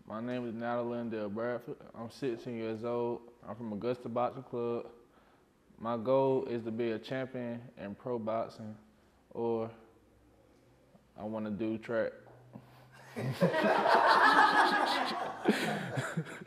My name is Natalie Bradford. I'm 16 years old. I'm from Augusta Boxing Club. My goal is to be a champion in pro boxing, or I want to do track.